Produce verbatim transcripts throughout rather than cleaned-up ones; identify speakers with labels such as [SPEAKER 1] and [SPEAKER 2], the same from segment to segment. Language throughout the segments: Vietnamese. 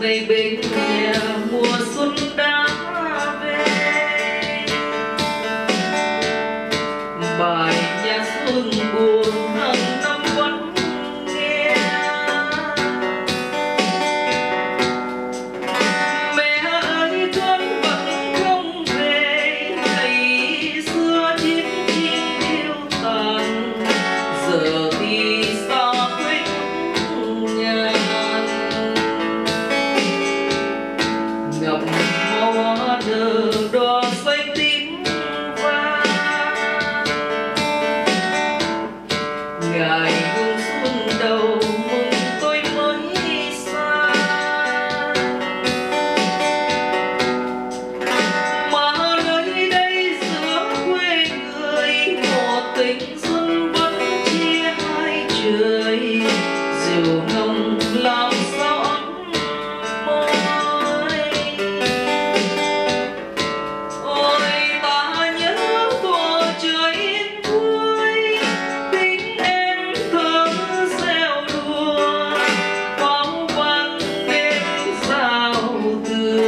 [SPEAKER 1] này bên nhà mùa xuân đã về, bài nhạc xuân buồn hàng năm vẫn nghe. Mẹ ơi con vẫn không về, ngày xưa chiến tranh tiêu tàn, giờ thì xa quê nhà. Ngập hoa nở đỏ xanh tím vàng, ngày hương xuân đầu mừng tôi mới xa. Mà nơi đây giữa quê người, một tình xuân vẫn chia hai trời, diều nồng làm sao ấm môi. Ôi ta nhớ thuở trời yên vui, tình em thơ reo đùa, pháo vang đêm giao thừa.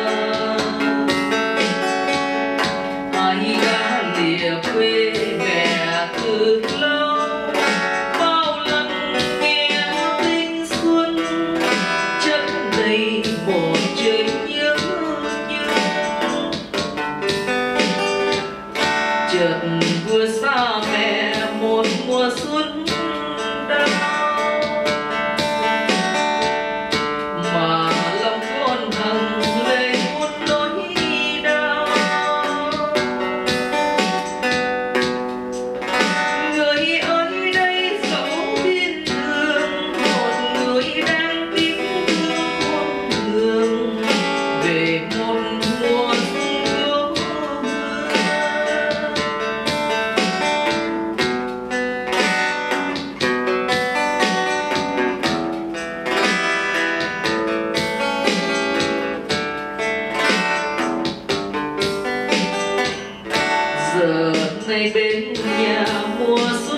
[SPEAKER 1] Ai đã lìa quê mẹ từ lâu, bao lần nghe tiếng xuân chất đầy một trời nhớ nhung. Chợt vừa xa mẹ một mùa xuân đau, mà lòng con hằng lệ một nỗi đau. Người ơi đây dẫu thiên đường, một người đang tiếc thương con đường, về một mùa xuân yêu hương. Giờ này bên nhà mùa xuân